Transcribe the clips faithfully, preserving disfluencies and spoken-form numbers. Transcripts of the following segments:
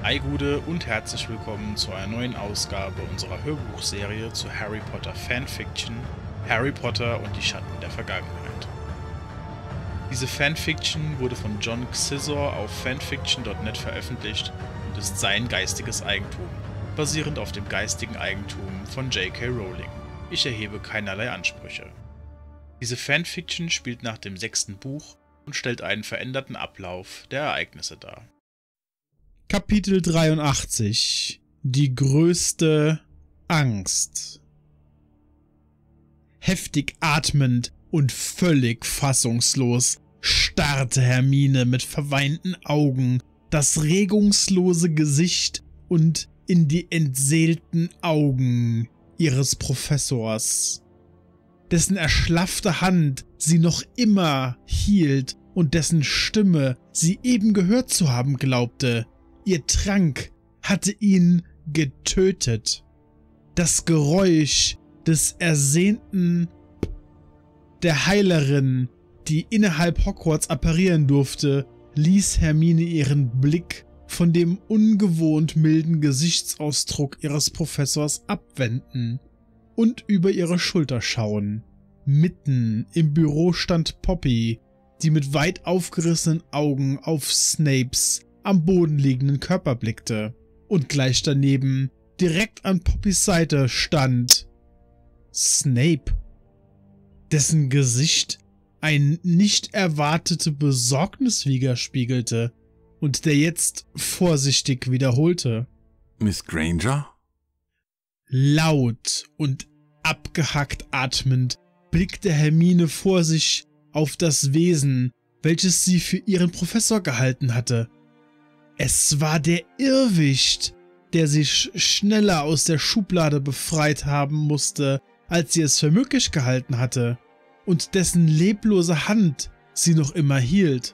Ei Gude und herzlich willkommen zu einer neuen Ausgabe unserer Hörbuchserie zu Harry Potter Fanfiction Harry Potter und die Schatten der Vergangenheit. Diese Fanfiction wurde von John Xizor auf fanfiction punkt net veröffentlicht und ist sein geistiges Eigentum, basierend auf dem geistigen Eigentum von J K Rowling. Ich erhebe keinerlei Ansprüche. Diese Fanfiction spielt nach dem sechsten Buch und stellt einen veränderten Ablauf der Ereignisse dar. Kapitel dreiundachtzig. Die größte Angst. Heftig atmend und völlig fassungslos starrte Hermine mit verweinten Augen das regungslose Gesicht und in die entseelten Augen ihres Professors, dessen erschlaffte Hand sie noch immer hielt und dessen Stimme sie eben gehört zu haben glaubte. Ihr Trank hatte ihn getötet. Das Geräusch des ersehnten der Heilerin, die innerhalb Hogwarts apparieren durfte, ließ Hermine ihren Blick von dem ungewohnt milden Gesichtsausdruck ihres Professors abwenden und über ihre Schulter schauen. Mitten im Büro stand Poppy, die mit weit aufgerissenen Augen auf Snapes am Boden liegenden Körper blickte, und gleich daneben, direkt an Poppys Seite, stand Snape, dessen Gesicht eine nicht erwartete Besorgnis widerspiegelte und der jetzt vorsichtig wiederholte: Miss Granger? Laut und abgehackt atmend blickte Hermine vor sich auf das Wesen, welches sie für ihren Professor gehalten hatte. Es war der Irrwicht, der sich schneller aus der Schublade befreit haben musste, als sie es für möglich gehalten hatte, und dessen leblose Hand sie noch immer hielt.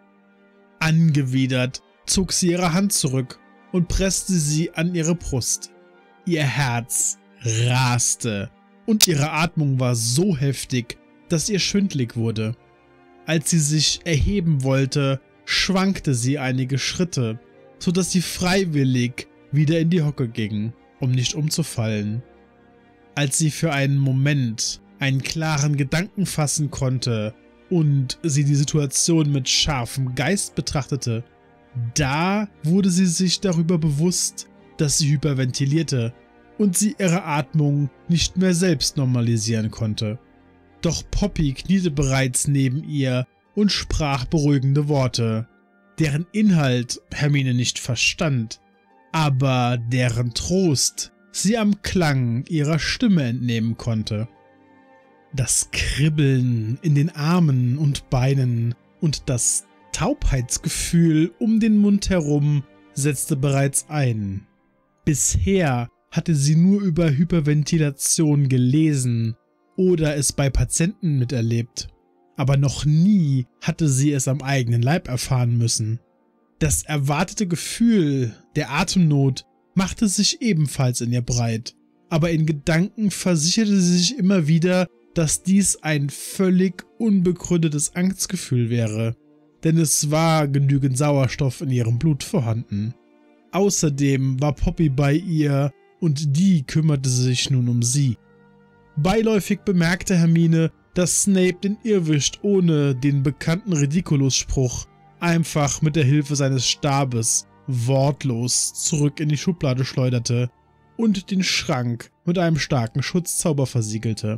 Angewidert zog sie ihre Hand zurück und presste sie an ihre Brust. Ihr Herz raste und ihre Atmung war so heftig, dass ihr schwindlig wurde. Als sie sich erheben wollte, schwankte sie einige Schritte, so dass sie freiwillig wieder in die Hocke ging, um nicht umzufallen. Als sie für einen Moment einen klaren Gedanken fassen konnte und sie die Situation mit scharfem Geist betrachtete, da wurde sie sich darüber bewusst, dass sie hyperventilierte und sie ihre Atmung nicht mehr selbst normalisieren konnte. Doch Poppy kniete bereits neben ihr und sprach beruhigende Worte, deren Inhalt Hermine nicht verstand, aber deren Trost sie am Klang ihrer Stimme entnehmen konnte. Das Kribbeln in den Armen und Beinen und das Taubheitsgefühl um den Mund herum setzte bereits ein. Bisher hatte sie nur über Hyperventilation gelesen oder es bei Patienten miterlebt, aber noch nie hatte sie es am eigenen Leib erfahren müssen. Das erwartete Gefühl der Atemnot machte sich ebenfalls in ihr breit, aber in Gedanken versicherte sie sich immer wieder, dass dies ein völlig unbegründetes Angstgefühl wäre, denn es war genügend Sauerstoff in ihrem Blut vorhanden. Außerdem war Poppy bei ihr und die kümmerte sich nun um sie. Beiläufig bemerkte Hermine, dass Snape den Irrwicht ohne den bekannten Ridiculus-Spruch einfach mit der Hilfe seines Stabes wortlos zurück in die Schublade schleuderte und den Schrank mit einem starken Schutzzauber versiegelte.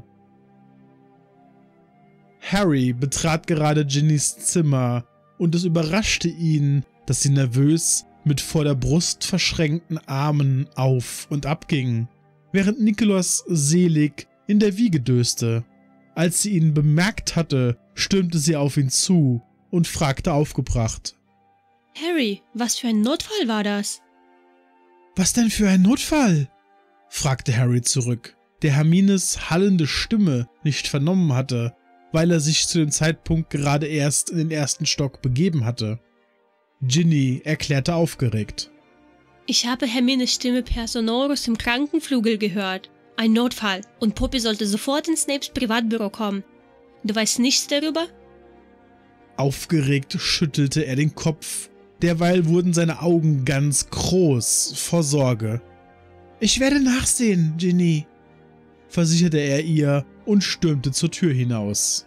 Harry betrat gerade Ginnys Zimmer und es überraschte ihn, dass sie nervös mit vor der Brust verschränkten Armen auf und ab ging, während Nikolaus selig in der Wiege döste. Als sie ihn bemerkt hatte, stürmte sie auf ihn zu und fragte aufgebracht: Harry, was für ein Notfall war das? Was denn für ein Notfall? Fragte Harry zurück, der Hermines hallende Stimme nicht vernommen hatte, weil er sich zu dem Zeitpunkt gerade erst in den ersten Stock begeben hatte. Ginny erklärte aufgeregt: Ich habe Hermines Stimme per Sonorus im Krankenflügel gehört. Ein Notfall, und Poppy sollte sofort in Snapes Privatbüro kommen. Du weißt nichts darüber? Aufgeregt schüttelte er den Kopf Derweil wurden seine Augen ganz groß vor Sorge. »Ich werde nachsehen, Ginny«, versicherte er ihr und stürmte zur Tür hinaus.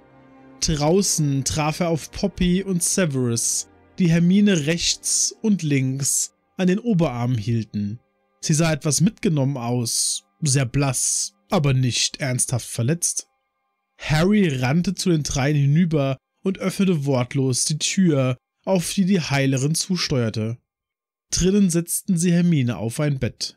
Draußen traf er auf Poppy und Severus, die Hermine rechts und links an den Oberarmen hielten. Sie sah etwas mitgenommen aus, sehr blass, aber nicht ernsthaft verletzt. Harry rannte zu den dreien hinüber und öffnete wortlos die Tür, auf die die Heilerin zusteuerte. Drinnen setzten sie Hermine auf ein Bett.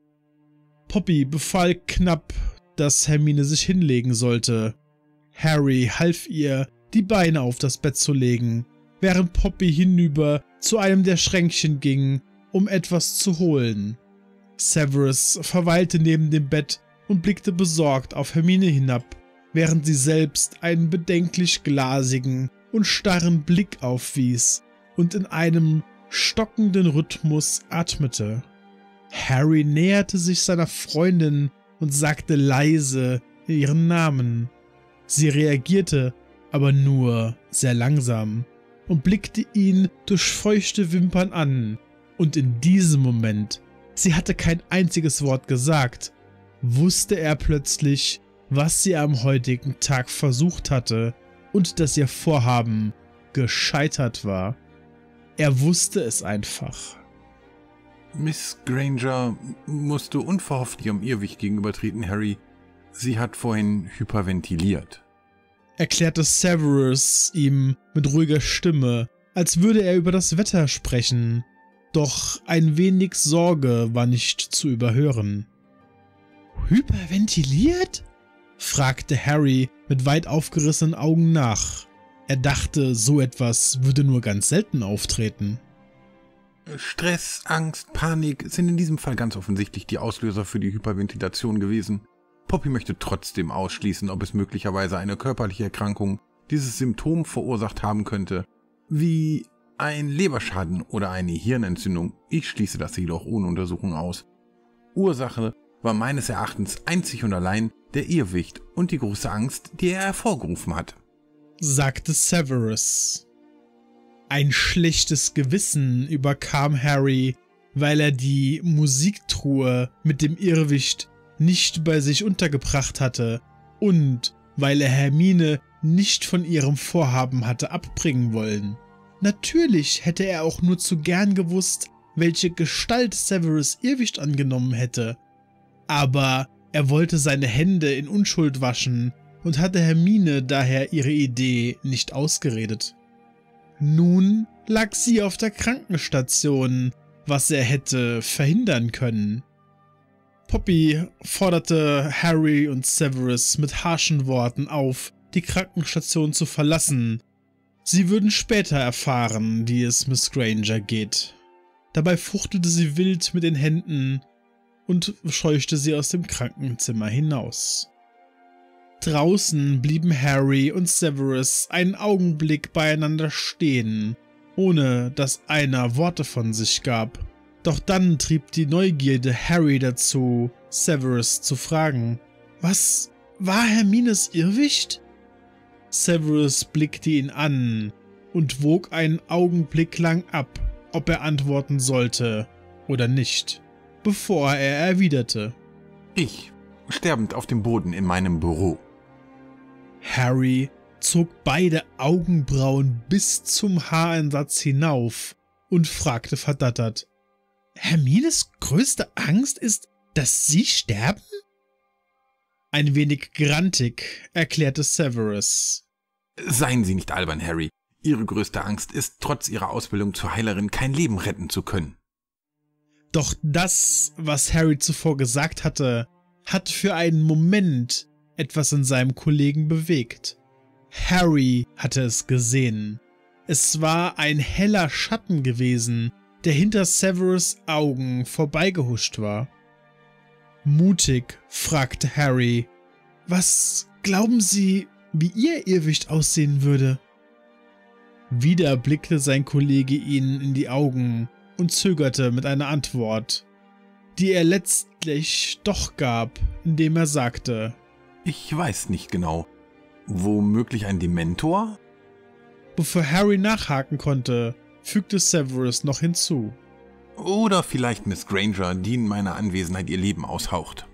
Poppy befahl knapp, dass Hermine sich hinlegen sollte. Harry half ihr, die Beine auf das Bett zu legen, während Poppy hinüber zu einem der Schränkchen ging, um etwas zu holen. Severus verweilte neben dem Bett und blickte besorgt auf Hermine hinab, während sie selbst einen bedenklich glasigen und starren Blick aufwies und in einem stockenden Rhythmus atmete. Harry näherte sich seiner Freundin und sagte leise ihren Namen. Sie reagierte, aber nur sehr langsam, und blickte ihn durch feuchte Wimpern an, und in diesem Moment, sie hatte kein einziges Wort gesagt, wusste er plötzlich, was sie am heutigen Tag versucht hatte und dass ihr Vorhaben gescheitert war. Er wusste es einfach. Miss Granger musste unverhofft ihrem Irrwicht gegenübertreten, Harry. Sie hat vorhin hyperventiliert, erklärte Severus ihm mit ruhiger Stimme, als würde er über das Wetter sprechen. Doch ein wenig Sorge war nicht zu überhören. »Hyperventiliert?« fragte Harry mit weit aufgerissenen Augen nach. Er dachte, so etwas würde nur ganz selten auftreten. Stress, Angst, Panik sind in diesem Fall ganz offensichtlich die Auslöser für die Hyperventilation gewesen. Poppy möchte trotzdem ausschließen, ob es möglicherweise eine körperliche Erkrankung dieses Symptom verursacht haben könnte, wie ein Leberschaden oder eine Hirnentzündung. Ich schließe das jedoch ohne Untersuchung aus. Ursache war meines Erachtens einzig und allein der Irrwicht und die große Angst, die er hervorgerufen hat, sagte Severus. Ein schlechtes Gewissen überkam Harry, weil er die Musiktruhe mit dem Irrwicht nicht bei sich untergebracht hatte und weil er Hermine nicht von ihrem Vorhaben hatte abbringen wollen. Natürlich hätte er auch nur zu gern gewusst, welche Gestalt Severus Irrwicht angenommen hätte. Aber er wollte seine Hände in Unschuld waschen und hatte Hermine daher ihre Idee nicht ausgeredet. Nun lag sie auf der Krankenstation, was er hätte verhindern können. Poppy forderte Harry und Severus mit harschen Worten auf, die Krankenstation zu verlassen. Sie würden später erfahren, wie es Miss Granger geht. Dabei fuchtelte sie wild mit den Händen und scheuchte sie aus dem Krankenzimmer hinaus. Draußen blieben Harry und Severus einen Augenblick beieinander stehen, ohne dass einer Worte von sich gab. Doch dann trieb die Neugierde Harry dazu, Severus zu fragen: »Was war Hermines Irrwicht?« Severus blickte ihn an und wog einen Augenblick lang ab, ob er antworten sollte oder nicht, bevor er erwiderte: »Ich, sterbend auf dem Boden in meinem Büro.« Harry zog beide Augenbrauen bis zum Haaransatz hinauf und fragte verdattert: »Hermines größte Angst ist, dass Sie sterben?« Ein wenig grantig erklärte Severus: »Seien Sie nicht albern, Harry. Ihre größte Angst ist, trotz ihrer Ausbildung zur Heilerin kein Leben retten zu können.« Doch das, was Harry zuvor gesagt hatte, hat für einen Moment etwas in seinem Kollegen bewegt. Harry hatte es gesehen. Es war ein heller Schatten gewesen, der hinter Severus' Augen vorbeigehuscht war. Mutig fragte Harry: »Was glauben Sie, wie Ihr Irrwicht aussehen würde?« Wieder blickte sein Kollege ihn in die Augen und zögerte mit einer Antwort, die er letztlich doch gab, indem er sagte: »Ich weiß nicht genau. Womöglich ein Dementor?« Bevor Harry nachhaken konnte, fügte Severus noch hinzu. Oder vielleicht Miss Granger, die in meiner Anwesenheit ihr Leben aushaucht.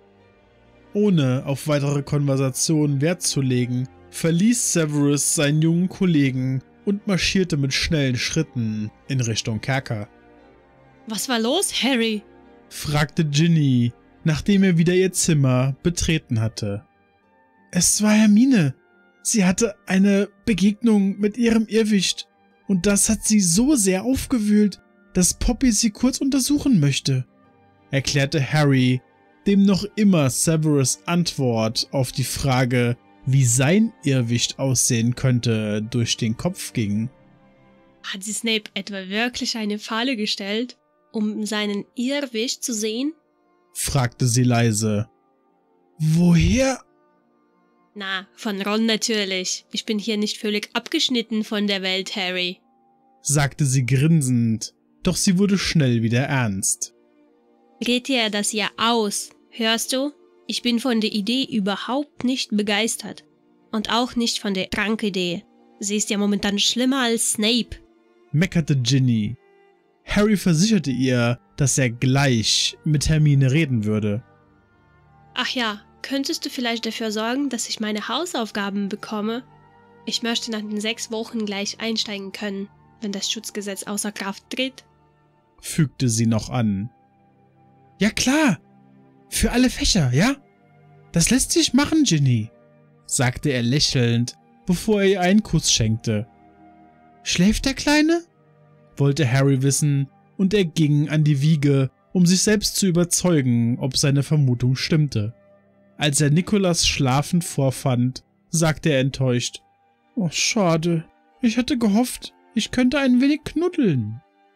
Ohne auf weitere Konversationen Wert zu legen, verließ Severus seinen jungen Kollegen und marschierte mit schnellen Schritten in Richtung Kerker. Was war los, Harry? Fragte Ginny, nachdem er wieder ihr Zimmer betreten hatte. Es war Hermine. Sie hatte eine Begegnung mit ihrem Irrwicht und das hat sie so sehr aufgewühlt, dass Poppy sie kurz untersuchen möchte, erklärte Harry, dem noch immer Severus' Antwort auf die Frage, wie sein Irrwicht aussehen könnte, durch den Kopf ging. Hat sie Snape etwa wirklich eine Falle gestellt, um seinen Irrwicht zu sehen? Fragte sie leise. Woher? Na, von Ron natürlich. Ich bin hier nicht völlig abgeschnitten von der Welt, Harry, sagte sie grinsend, doch sie wurde schnell wieder ernst. Red dir das ja aus, hörst du? Ich bin von der Idee überhaupt nicht begeistert. Und auch nicht von der Trankidee. Sie ist ja momentan schlimmer als Snape, meckerte Ginny. Harry versicherte ihr, dass er gleich mit Hermine reden würde. Ach ja, könntest du vielleicht dafür sorgen, dass ich meine Hausaufgaben bekomme? Ich möchte nach den sechs Wochen gleich einsteigen können, wenn das Schutzgesetz außer Kraft tritt, fügte sie noch an. Ja klar, für alle Fächer, ja? Das lässt sich machen, Ginny, sagte er lächelnd, bevor er ihr einen Kuss schenkte. Schläft der Kleine? Wollte Harry wissen, und er ging an die Wiege, um sich selbst zu überzeugen, ob seine Vermutung stimmte. Als er Nicholas schlafend vorfand, sagte er enttäuscht, »Oh, schade, ich hatte gehofft, ich könnte ein wenig knuddeln.«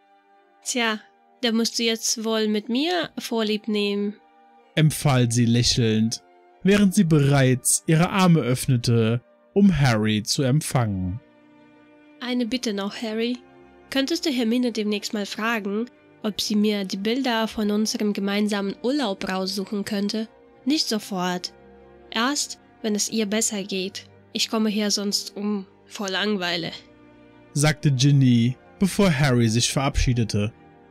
»Tja, da musst du jetzt wohl mit mir Vorlieb nehmen«, empfahl sie lächelnd, während sie bereits ihre Arme öffnete, um Harry zu empfangen. »Eine Bitte noch, Harry. Könntest du Hermine demnächst mal fragen, ob sie mir die Bilder von unserem gemeinsamen Urlaub raussuchen könnte? Nicht sofort. Erst, wenn es ihr besser geht. Ich komme hier sonst um vor Langeweile«, sagte Ginny, bevor Harry sich verabschiedete.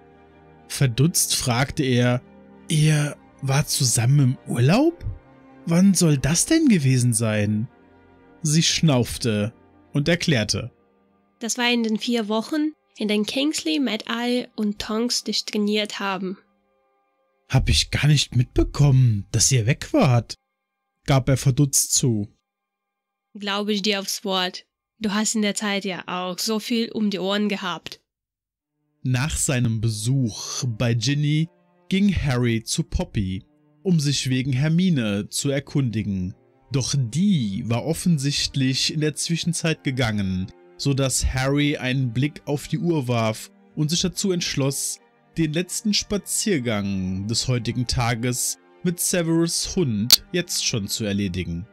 Verdutzt fragte er, »Ihr wart zusammen im Urlaub? Wann soll das denn gewesen sein?« Sie schnaufte und erklärte, »Das war in den vier Wochen, in denen Kingsley, Mad-Eye und Tonks dich trainiert haben.« »Hab ich gar nicht mitbekommen, dass ihr weg wart«, gab er verdutzt zu. »Glaube ich dir aufs Wort. Du hast in der Zeit ja auch so viel um die Ohren gehabt.« Nach seinem Besuch bei Ginny ging Harry zu Poppy, um sich wegen Hermine zu erkundigen. Doch die war offensichtlich in der Zwischenzeit gegangen, so dass Harry einen Blick auf die Uhr warf und sich dazu entschloss, den letzten Spaziergang des heutigen Tages mit Severus' Hund jetzt schon zu erledigen.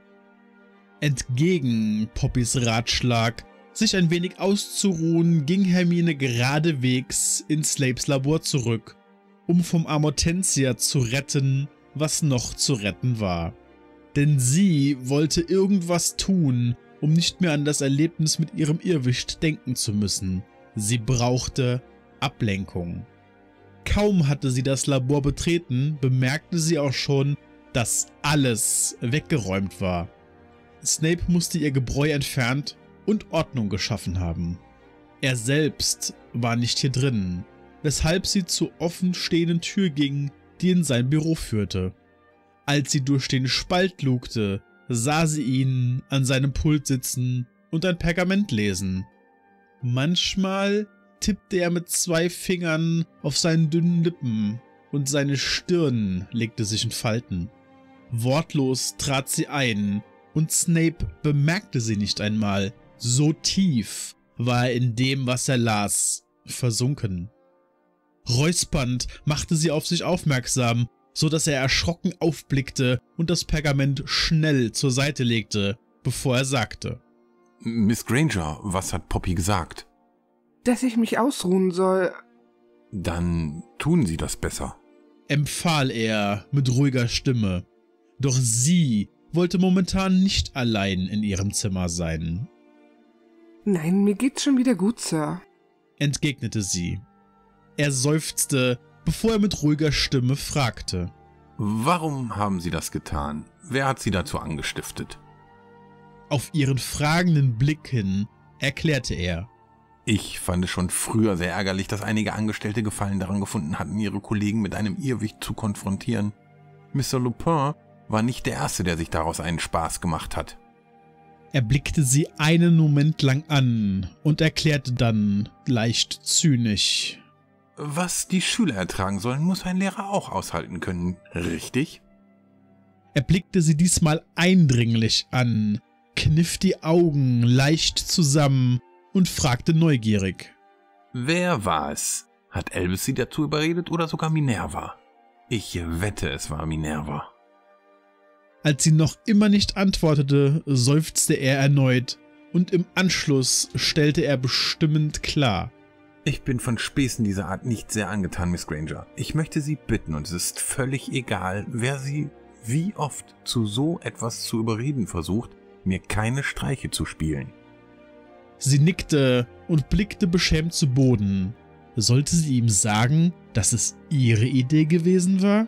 Entgegen Poppys Ratschlag, sich ein wenig auszuruhen, ging Hermine geradewegs in Snapes Labor zurück, um vom Amortentia zu retten, was noch zu retten war. Denn sie wollte irgendwas tun, um nicht mehr an das Erlebnis mit ihrem Irrwicht denken zu müssen. Sie brauchte Ablenkung. Kaum hatte sie das Labor betreten, bemerkte sie auch schon, dass alles weggeräumt war. Snape musste ihr Gebräu entfernt und Ordnung geschaffen haben. Er selbst war nicht hier drin, weshalb sie zur offen stehenden Tür ging, die in sein Büro führte. Als sie durch den Spalt lugte, sah sie ihn an seinem Pult sitzen und ein Pergament lesen. Manchmal tippte er mit zwei Fingern auf seinen dünnen Lippen und seine Stirn legte sich in Falten. Wortlos trat sie ein und Snape bemerkte sie nicht einmal. So tief war er in dem, was er las, versunken. Räuspernd machte sie auf sich aufmerksam, so dass er erschrocken aufblickte und das Pergament schnell zur Seite legte, bevor er sagte: »Miss Granger, was hat Poppy gesagt?« »Dass ich mich ausruhen soll.« »Dann tun Sie das besser«, empfahl er mit ruhiger Stimme. Doch sie wollte momentan nicht allein in ihrem Zimmer sein. »Nein, mir geht's schon wieder gut, Sir«, entgegnete sie. Er seufzte, bevor er mit ruhiger Stimme fragte. Warum haben Sie das getan? Wer hat Sie dazu angestiftet? Auf ihren fragenden Blick hin erklärte er. Ich fand es schon früher sehr ärgerlich, dass einige Angestellte Gefallen daran gefunden hatten, ihre Kollegen mit einem Irrwicht zu konfrontieren. Mister Lupin war nicht der Erste, der sich daraus einen Spaß gemacht hat. Er blickte sie einen Moment lang an und erklärte dann leicht zynisch. Was die Schüler ertragen sollen, muss ein Lehrer auch aushalten können, richtig? Er blickte sie diesmal eindringlich an, kniff die Augen leicht zusammen und fragte neugierig. Wer war es? Hat Albus Sie dazu überredet oder sogar Minerva? Ich wette, es war Minerva. Als sie noch immer nicht antwortete, seufzte er erneut und im Anschluss stellte er bestimmend klar. Ich bin von Späßen dieser Art nicht sehr angetan, Miss Granger. Ich möchte Sie bitten, und es ist völlig egal, wer Sie wie oft zu so etwas zu überreden versucht, mir keine Streiche zu spielen. Sie nickte und blickte beschämt zu Boden. Sollte sie ihm sagen, dass es ihre Idee gewesen war?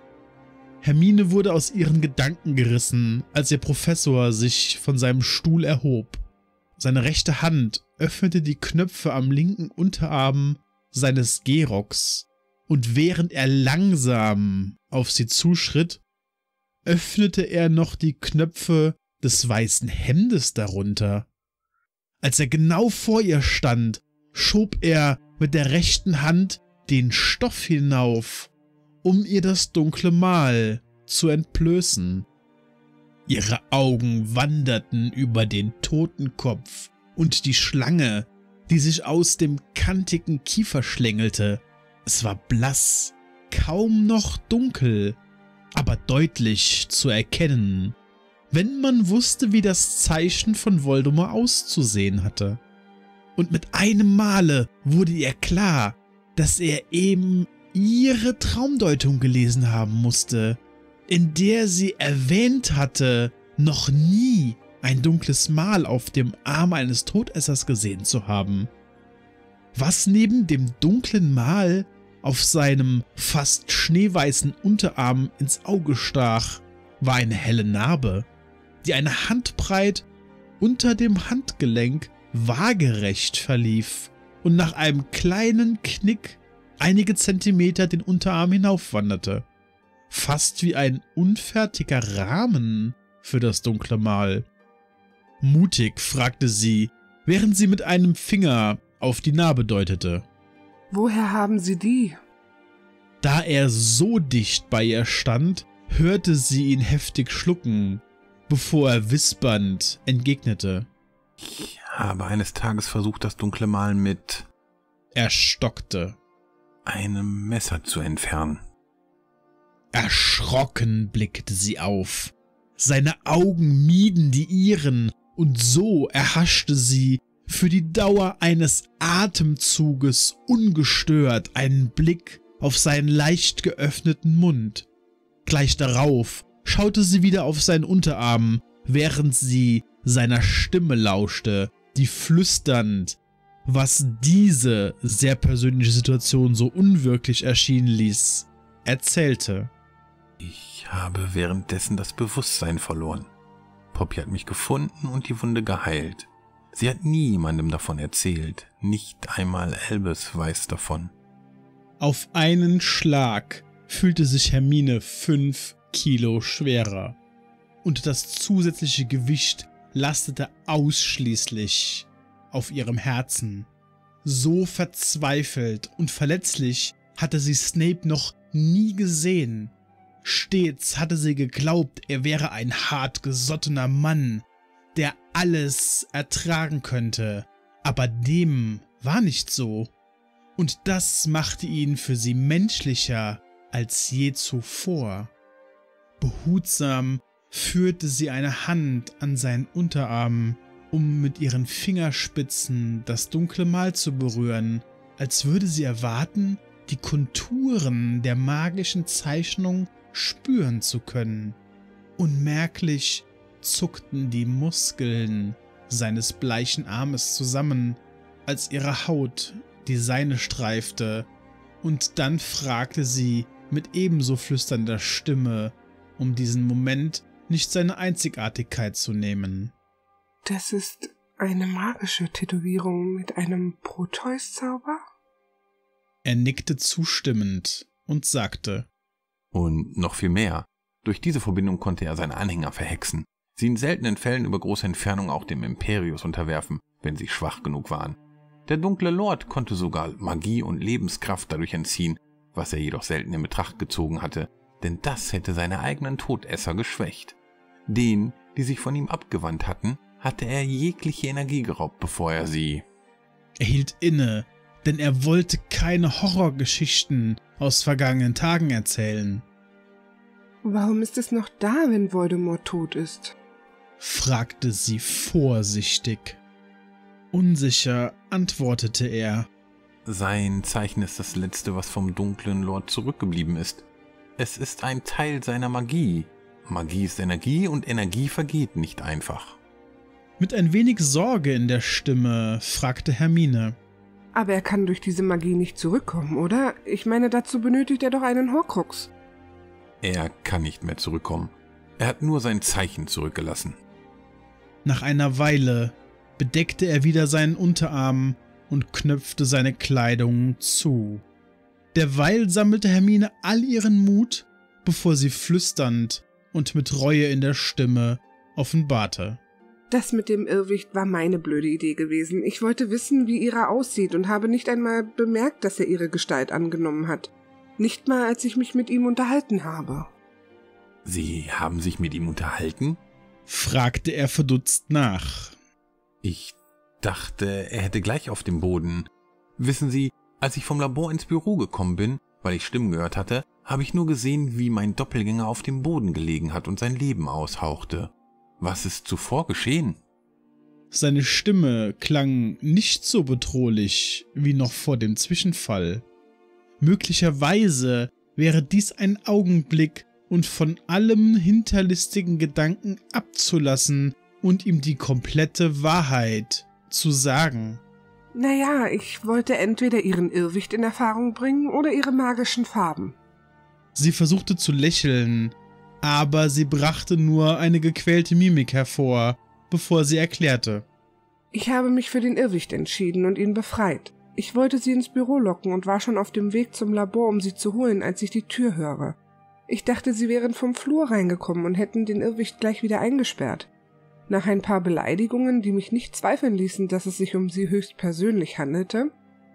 Hermine wurde aus ihren Gedanken gerissen, als ihr Professor sich von seinem Stuhl erhob. Seine rechte Hand öffnete die Knöpfe am linken Unterarm seines Gehrocks, und während er langsam auf sie zuschritt, öffnete er noch die Knöpfe des weißen Hemdes darunter. Als er genau vor ihr stand, schob er mit der rechten Hand den Stoff hinauf, um ihr das dunkle Mal zu entblößen. Ihre Augen wanderten über den Totenkopf und die Schlange, die sich aus dem kantigen Kiefer schlängelte. Es war blass, kaum noch dunkel, aber deutlich zu erkennen, wenn man wusste, wie das Zeichen von Voldemort auszusehen hatte. Und mit einem Male wurde ihr klar, dass er eben ihre Traumdeutung gelesen haben musste, in der sie erwähnt hatte, noch nie ein dunkles Mal auf dem Arm eines Todessers gesehen zu haben. Was neben dem dunklen Mal auf seinem fast schneeweißen Unterarm ins Auge stach, war eine helle Narbe, die eine Handbreit unter dem Handgelenk waagerecht verlief und nach einem kleinen Knick einige Zentimeter den Unterarm hinaufwanderte. Fast wie ein unfertiger Rahmen für das dunkle Mal. Mutig fragte sie, während sie mit einem Finger auf die Narbe deutete. Woher haben Sie die? Da er so dicht bei ihr stand, hörte sie ihn heftig schlucken, bevor er wispernd entgegnete. Ich habe eines Tages versucht, das dunkle Mal mit... Er stockte. ...einem Messer zu entfernen. Erschrocken blickte sie auf. Seine Augen mieden die ihren, und so erhaschte sie für die Dauer eines Atemzuges ungestört einen Blick auf seinen leicht geöffneten Mund. Gleich darauf schaute sie wieder auf seinen Unterarm, während sie seiner Stimme lauschte, die flüsternd, was diese sehr persönliche Situation so unwirklich erschienen ließ, erzählte. Ich habe währenddessen das Bewusstsein verloren. Poppy hat mich gefunden und die Wunde geheilt. Sie hat niemandem davon erzählt, nicht einmal Albus weiß davon. Auf einen Schlag fühlte sich Hermine fünf Kilo schwerer, und das zusätzliche Gewicht lastete ausschließlich auf ihrem Herzen. So verzweifelt und verletzlich hatte sie Snape noch nie gesehen. Stets hatte sie geglaubt, er wäre ein hartgesottener Mann, der alles ertragen könnte, aber dem war nicht so. Und das machte ihn für sie menschlicher als je zuvor. Behutsam führte sie eine Hand an seinen Unterarm, um mit ihren Fingerspitzen das dunkle Mal zu berühren, als würde sie erwarten, die Konturen der magischen Zeichnung spüren zu können. Unmerklich zuckten die Muskeln seines bleichen Armes zusammen, als ihre Haut die seine streifte, und dann fragte sie mit ebenso flüsternder Stimme, um diesen Moment nicht seine Einzigartigkeit zu nehmen. Das ist eine magische Tätowierung mit einem Proteus-Zauber? Er nickte zustimmend und sagte: Und noch viel mehr. Durch diese Verbindung konnte er seine Anhänger verhexen, sie in seltenen Fällen über große Entfernung auch dem Imperius unterwerfen, wenn sie schwach genug waren. Der dunkle Lord konnte sogar Magie und Lebenskraft dadurch entziehen, was er jedoch selten in Betracht gezogen hatte, denn das hätte seine eigenen Todesser geschwächt. Denen, die sich von ihm abgewandt hatten, hatte er jegliche Energie geraubt, bevor er sie... Er hielt inne, denn er wollte keine Horrorgeschichten aus vergangenen Tagen erzählen. Warum ist es noch da, wenn Voldemort tot ist? Fragte sie vorsichtig. Unsicher antwortete er. Sein Zeichen ist das letzte, was vom dunklen Lord zurückgeblieben ist. Es ist ein Teil seiner Magie. Magie ist Energie und Energie vergeht nicht einfach. Mit ein wenig Sorge in der Stimme fragte Hermine. Aber er kann durch diese Magie nicht zurückkommen, oder? Ich meine, dazu benötigt er doch einen Horcrux. Er kann nicht mehr zurückkommen. Er hat nur sein Zeichen zurückgelassen. Nach einer Weile bedeckte er wieder seinen Unterarm und knöpfte seine Kleidung zu. Derweil sammelte Hermine all ihren Mut, bevor sie flüsternd und mit Reue in der Stimme offenbarte. Das mit dem Irrwicht war meine blöde Idee gewesen. Ich wollte wissen, wie ihrer aussieht und habe nicht einmal bemerkt, dass er ihre Gestalt angenommen hat. Nicht mal, als ich mich mit ihm unterhalten habe. Sie haben sich mit ihm unterhalten? Fragte er verdutzt nach. Ich dachte, er hätte gleich auf dem Boden. Wissen Sie, als ich vom Labor ins Büro gekommen bin, weil ich Stimmen gehört hatte, habe ich nur gesehen, wie mein Doppelgänger auf dem Boden gelegen hat und sein Leben aushauchte. Was ist zuvor geschehen? Seine Stimme klang nicht so bedrohlich wie noch vor dem Zwischenfall. Möglicherweise wäre dies ein Augenblick, und von allem hinterlistigen Gedanken abzulassen und ihm die komplette Wahrheit zu sagen. Naja, ich wollte entweder ihren Irrwicht in Erfahrung bringen oder ihre magischen Farben. Sie versuchte zu lächeln, aber sie brachte nur eine gequälte Mimik hervor, bevor sie erklärte. Ich habe mich für den Irrwicht entschieden und ihn befreit. Ich wollte sie ins Büro locken und war schon auf dem Weg zum Labor, um sie zu holen, als ich die Tür höre. Ich dachte, sie wären vom Flur reingekommen und hätten den Irrwicht gleich wieder eingesperrt. Nach ein paar Beleidigungen, die mich nicht zweifeln ließen, dass es sich um sie höchstpersönlich handelte.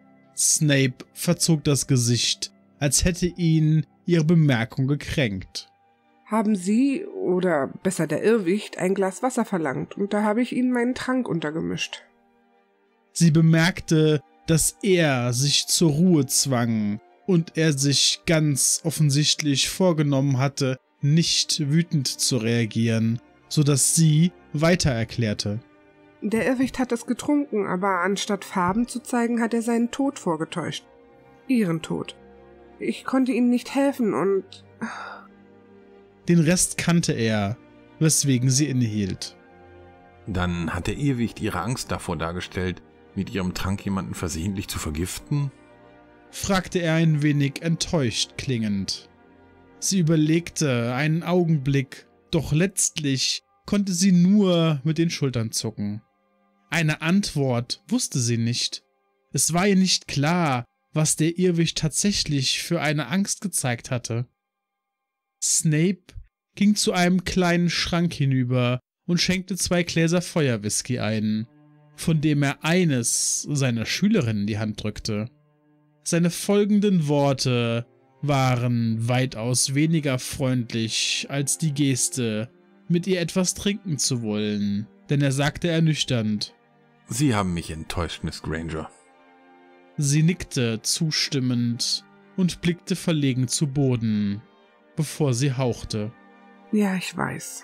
Snape verzog das Gesicht, als hätte ihn ihre Bemerkung gekränkt. Haben Sie, oder besser der Irrwicht, ein Glas Wasser verlangt, und da habe ich Ihnen meinen Trank untergemischt. Sie bemerkte, dass er sich zur Ruhe zwang und er sich ganz offensichtlich vorgenommen hatte, nicht wütend zu reagieren, so dass sie weiter erklärte. Der Irrwicht hat es getrunken, aber anstatt Farben zu zeigen, hat er seinen Tod vorgetäuscht. Ihren Tod. Ich konnte Ihnen nicht helfen und... Den Rest kannte er, weswegen sie innehielt. Dann hat der Irrwicht ihre Angst davor dargestellt, mit ihrem Trank jemanden versehentlich zu vergiften? Fragte er ein wenig enttäuscht klingend. Sie überlegte einen Augenblick, doch letztlich konnte sie nur mit den Schultern zucken. Eine Antwort wusste sie nicht. Es war ihr nicht klar, was der Irrwicht tatsächlich für eine Angst gezeigt hatte. Snape ging zu einem kleinen Schrank hinüber und schenkte zwei Gläser Feuerwhisky ein, von dem er eines seiner Schülerinnen in die Hand drückte. Seine folgenden Worte waren weitaus weniger freundlich als die Geste, mit ihr etwas trinken zu wollen, denn er sagte ernüchternd: Sie haben mich enttäuscht, Miss Granger. Sie nickte zustimmend und blickte verlegen zu Boden, bevor sie hauchte. Ja, ich weiß.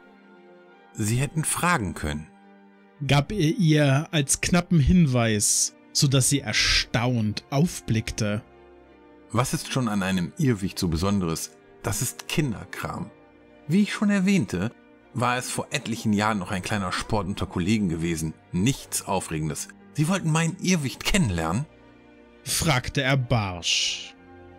Sie hätten fragen können. Gab er ihr als knappen Hinweis, sodass sie erstaunt aufblickte. Was ist schon an einem Irrwicht so Besonderes? Das ist Kinderkram. Wie ich schon erwähnte, war es vor etlichen Jahren noch ein kleiner Sport unter Kollegen gewesen. Nichts Aufregendes. Sie wollten meinen Irrwicht kennenlernen? fragte er barsch.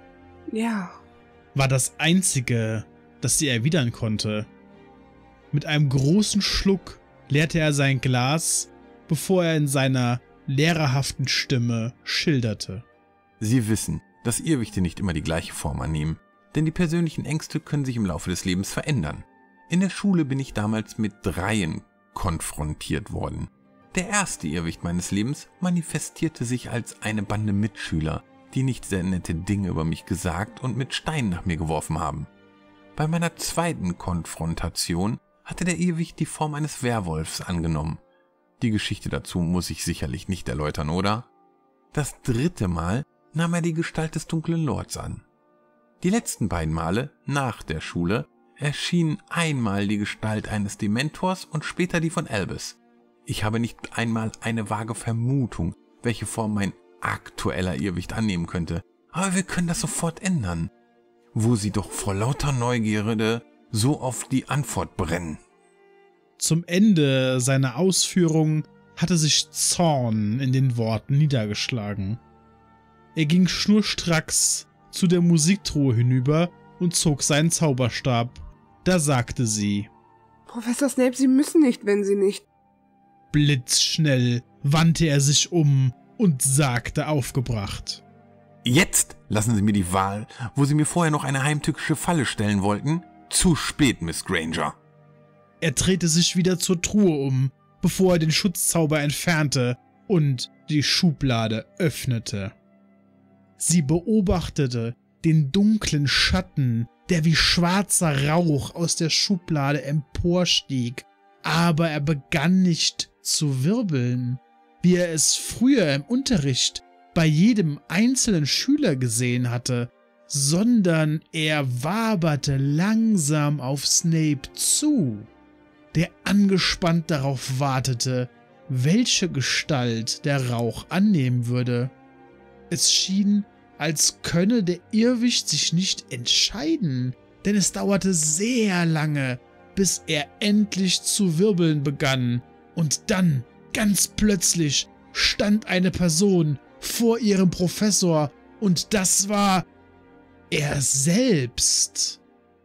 Ja. War das Einzige, das sie erwidern konnte. Mit einem großen Schluck leerte er sein Glas, bevor er in seiner lehrerhaften Stimme schilderte. Sie wissen, dass Irrwichte nicht immer die gleiche Form annehmen, denn die persönlichen Ängste können sich im Laufe des Lebens verändern. In der Schule bin ich damals mit Dreien konfrontiert worden. Der erste Irrwicht meines Lebens manifestierte sich als eine Bande Mitschüler, die nicht sehr nette Dinge über mich gesagt und mit Steinen nach mir geworfen haben. Bei meiner zweiten Konfrontation hatte der Irrwicht die Form eines Werwolfs angenommen. Die Geschichte dazu muss ich sicherlich nicht erläutern, oder? Das dritte Mal nahm er die Gestalt des dunklen Lords an. Die letzten beiden Male, nach der Schule, erschien einmal die Gestalt eines Dementors und später die von Albus. Ich habe nicht einmal eine vage Vermutung, welche Form mein aktueller Irrwicht annehmen könnte, aber wir können das sofort ändern, wo sie doch vor lauter Neugierde so auf die Antwort brennen. Zum Ende seiner Ausführungen hatte sich Zorn in den Worten niedergeschlagen. Er ging schnurstracks zu der Musiktruhe hinüber und zog seinen Zauberstab. Da sagte sie: Professor Snape, Sie müssen nicht, wenn Sie nicht... Blitzschnell wandte er sich um und sagte aufgebracht: Jetzt lassen Sie mir die Wahl, wo Sie mir vorher noch eine heimtückische Falle stellen wollten. Zu spät, Miss Granger. Er drehte sich wieder zur Truhe um, bevor er den Schutzzauber entfernte und die Schublade öffnete. Sie beobachtete den dunklen Schatten, der wie schwarzer Rauch aus der Schublade emporstieg, aber er begann nicht zu wirbeln, wie er es früher im Unterricht bei jedem einzelnen Schüler gesehen hatte, sondern er waberte langsam auf Snape zu, der angespannt darauf wartete, welche Gestalt der Rauch annehmen würde. Es schien, als könne der Irrwicht sich nicht entscheiden, denn es dauerte sehr lange, bis er endlich zu wirbeln begann, und dann, ganz plötzlich, stand eine Person vor ihrem Professor, und das war er selbst.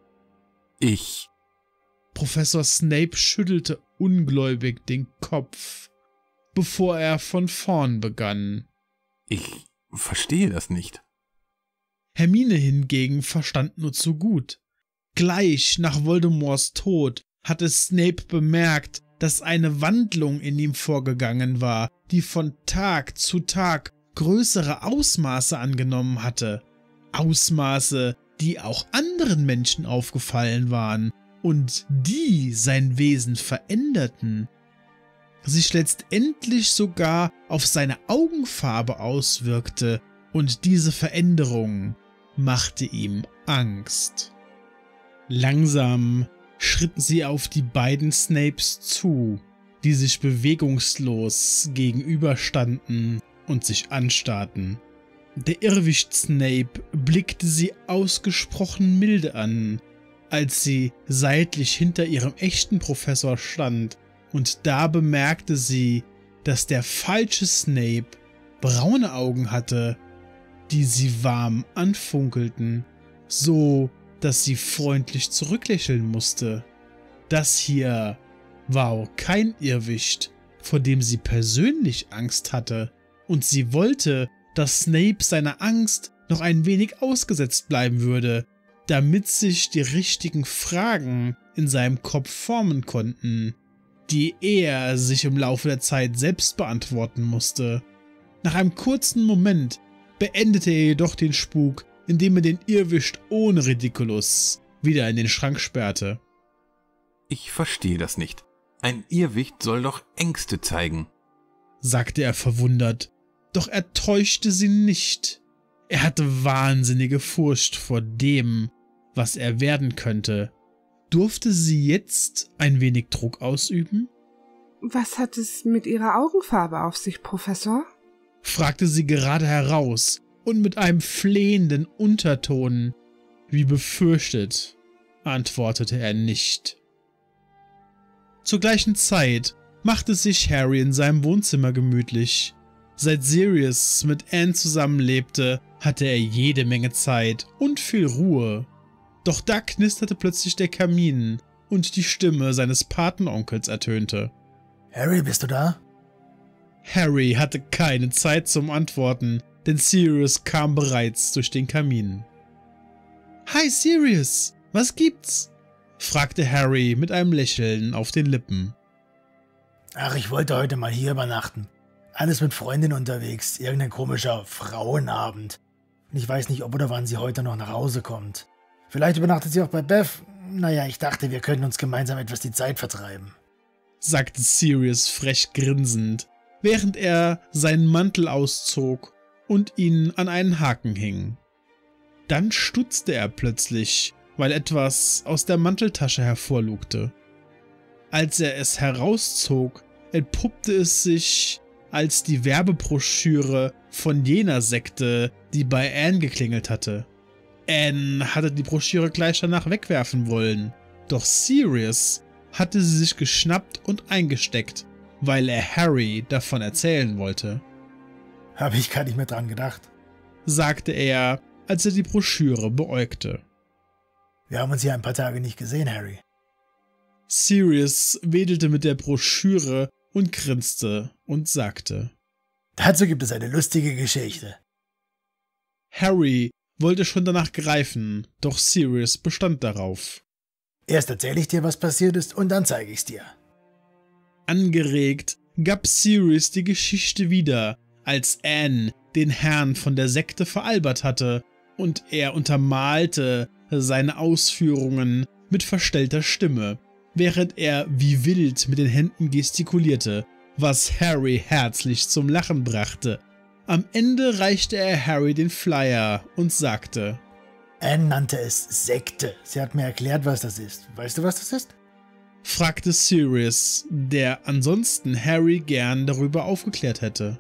Ich. Professor Snape schüttelte ungläubig den Kopf, bevor er von vorn begann. Ich verstehe das nicht. Hermine hingegen verstand nur zu gut. Gleich nach Voldemorts Tod hatte Snape bemerkt, dass eine Wandlung in ihm vorgegangen war, die von Tag zu Tag größere Ausmaße angenommen hatte. Ausmaße, die auch anderen Menschen aufgefallen waren und die sein Wesen veränderten, sich letztendlich sogar auf seine Augenfarbe auswirkte, und diese Veränderung machte ihm Angst. Langsam schritten sie auf die beiden Snapes zu, die sich bewegungslos gegenüberstanden und sich anstarrten. Der Irrwicht Snape blickte sie ausgesprochen milde an, als sie seitlich hinter ihrem echten Professor stand, und da bemerkte sie, dass der falsche Snape braune Augen hatte, die sie warm anfunkelten, so dass sie freundlich zurücklächeln musste. Das hier war auch kein Irrwicht, vor dem sie persönlich Angst hatte, und sie wollte, dass Snape seiner Angst noch ein wenig ausgesetzt bleiben würde, damit sich die richtigen Fragen in seinem Kopf formen konnten, die er sich im Laufe der Zeit selbst beantworten musste. Nach einem kurzen Moment beendete er jedoch den Spuk, indem er den Irrwicht ohne Ridiculus wieder in den Schrank sperrte. Ich verstehe das nicht. Ein Irrwicht soll doch Ängste zeigen, sagte er verwundert, doch er täuschte sie nicht. Er hatte wahnsinnige Furcht vor dem, was er werden könnte. Durfte sie jetzt ein wenig Druck ausüben? Was hat es mit Ihrer Augenfarbe auf sich, Professor? Fragte sie gerade heraus und mit einem flehenden Unterton. Wie befürchtet, antwortete er nicht. Zur gleichen Zeit machte sich Harry in seinem Wohnzimmer gemütlich. Seit Sirius mit Anne zusammenlebte, hatte er jede Menge Zeit und viel Ruhe. Doch da knisterte plötzlich der Kamin und die Stimme seines Patenonkels ertönte. Harry, bist du da? Harry hatte keine Zeit zum Antworten, denn Sirius kam bereits durch den Kamin. »Hi Sirius, was gibt's?« fragte Harry mit einem Lächeln auf den Lippen. »Ach, ich wollte heute mal hier übernachten. Alles mit Freundin unterwegs, irgendein komischer Frauenabend. Und ich weiß nicht, ob oder wann sie heute noch nach Hause kommt. Vielleicht übernachtet sie auch bei Beth. Naja, ich dachte, wir könnten uns gemeinsam etwas die Zeit vertreiben«, sagte Sirius frech grinsend, während er seinen Mantel auszog und ihn an einen Haken hing. Dann stutzte er plötzlich, weil etwas aus der Manteltasche hervorlugte. Als er es herauszog, entpuppte es sich als die Werbebroschüre von jener Sekte, die bei Anne geklingelt hatte. Anne hatte die Broschüre gleich danach wegwerfen wollen, doch Sirius hatte sie sich geschnappt und eingesteckt, weil er Harry davon erzählen wollte. »Habe ich gar nicht mehr dran gedacht«, sagte er, als er die Broschüre beäugte. »Wir haben uns ja ein paar Tage nicht gesehen, Harry.« Sirius wedelte mit der Broschüre und grinste und sagte: »Dazu gibt es eine lustige Geschichte.« Harry wollte schon danach greifen, doch Sirius bestand darauf. »Erst erzähle ich dir, was passiert ist, und dann zeige ich's dir.« Angeregt gab Sirius die Geschichte wieder, als Anne den Herrn von der Sekte veralbert hatte, und er untermalte seine Ausführungen mit verstellter Stimme, während er wie wild mit den Händen gestikulierte, was Harry herzlich zum Lachen brachte. Am Ende reichte er Harry den Flyer und sagte: »Anne nannte es Sekte. Sie hat mir erklärt, was das ist. Weißt du, was das ist?« fragte Sirius, der ansonsten Harry gern darüber aufgeklärt hätte.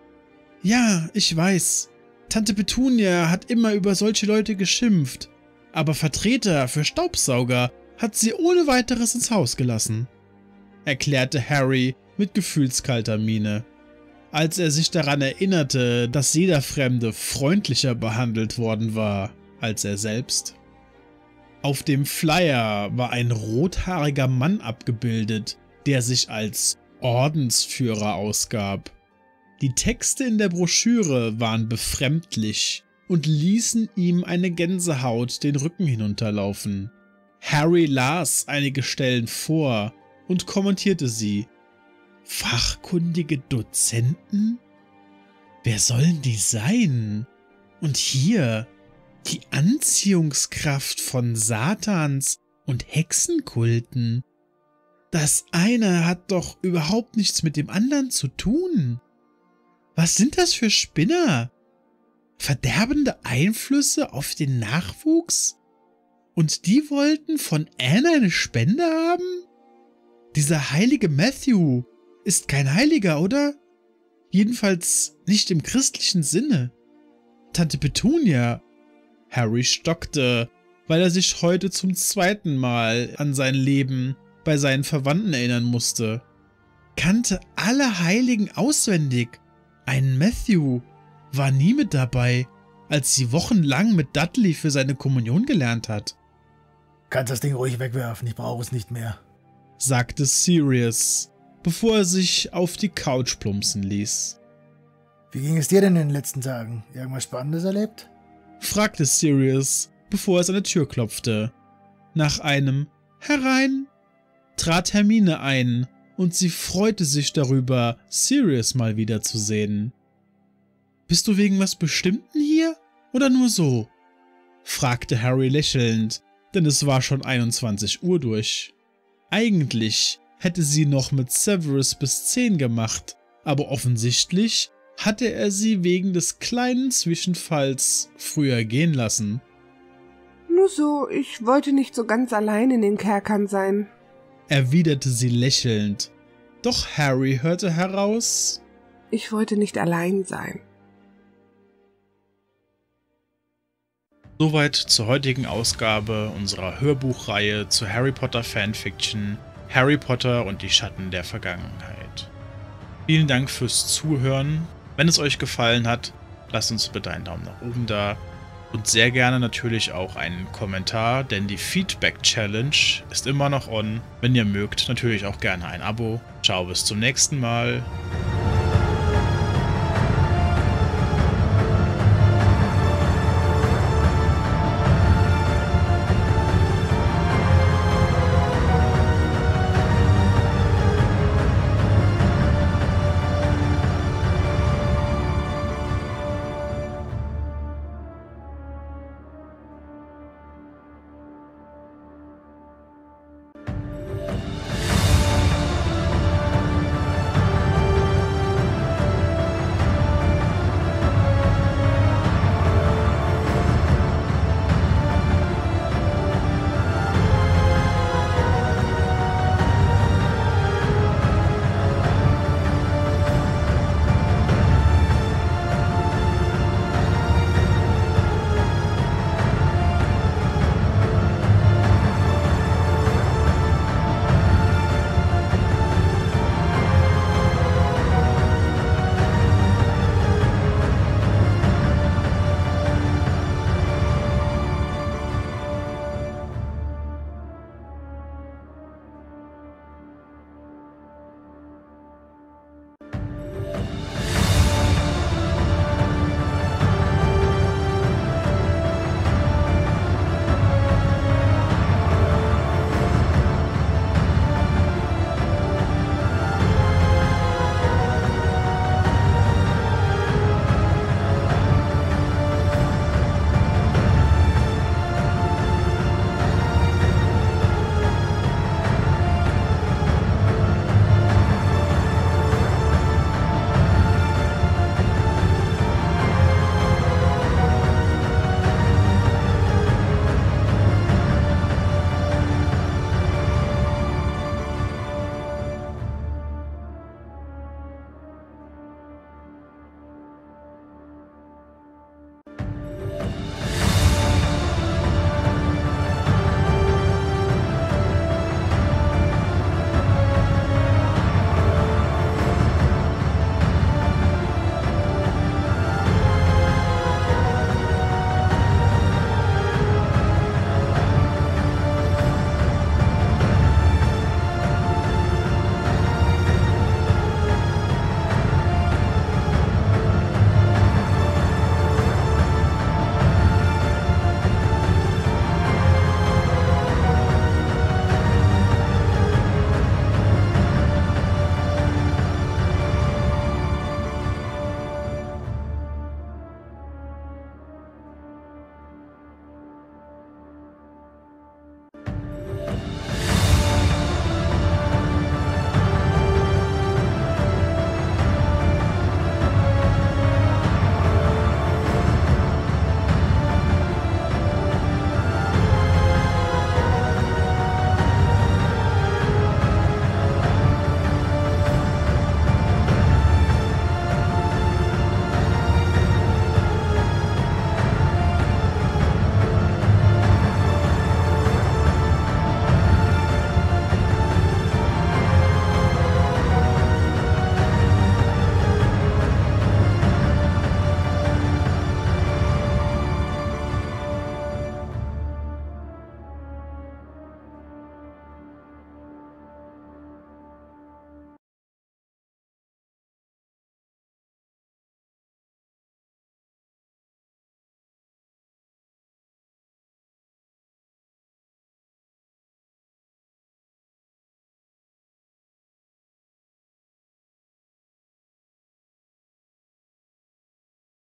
»Ja, ich weiß. Tante Petunia hat immer über solche Leute geschimpft, aber Vertreter für Staubsauger hat sie ohne weiteres ins Haus gelassen«, erklärte Harry mit gefühlskalter Miene, als er sich daran erinnerte, dass jeder Fremde freundlicher behandelt worden war als er selbst. Auf dem Flyer war ein rothaariger Mann abgebildet, der sich als Ordensführer ausgab. Die Texte in der Broschüre waren befremdlich und ließen ihm eine Gänsehaut den Rücken hinunterlaufen. Harry las einige Stellen vor und kommentierte sie. Fachkundige Dozenten? Wer sollen die sein? Und hier die Anziehungskraft von Satans und Hexenkulten. Das eine hat doch überhaupt nichts mit dem anderen zu tun. Was sind das für Spinner? Verderbende Einflüsse auf den Nachwuchs? Und die wollten von Anne eine Spende haben? Dieser heilige Matthew ist kein Heiliger, oder? Jedenfalls nicht im christlichen Sinne. Tante Petunia. Harry stockte, weil er sich heute zum zweiten Mal an sein Leben bei seinen Verwandten erinnern musste. Kannte alle Heiligen auswendig. Ein Matthew war nie mit dabei, als sie wochenlang mit Dudley für seine Kommunion gelernt hat. »Kannst das Ding ruhig wegwerfen, ich brauche es nicht mehr«, sagte Sirius, bevor er sich auf die Couch plumpsen ließ. »Wie ging es dir denn in den letzten Tagen? Irgendwas Spannendes erlebt?« fragte Sirius, bevor er seine Tür klopfte. Nach einem »Herein« trat Hermine ein, und sie freute sich darüber, Sirius mal wiederzusehen. »Bist du wegen was Bestimmten hier, oder nur so?« fragte Harry lächelnd, denn es war schon einundzwanzig Uhr durch. Eigentlich hätte sie noch mit Severus bis zehn gemacht, aber offensichtlich hatte er sie wegen des kleinen Zwischenfalls früher gehen lassen. »Nur so, ich wollte nicht so ganz allein in den Kerkern sein«, erwiderte sie lächelnd. Doch Harry hörte heraus: »Ich wollte nicht allein sein.« Soweit zur heutigen Ausgabe unserer Hörbuchreihe zu Harry Potter Fanfiction Harry Potter und die Schatten der Vergangenheit. Vielen Dank fürs Zuhören Wenn es euch gefallen hat, lasst uns bitte einen Daumen nach oben da und sehr gerne natürlich auch einen Kommentar, denn die Feedback-Challenge ist immer noch on. Wenn ihr mögt, natürlich auch gerne ein Abo. Ciao, bis zum nächsten Mal.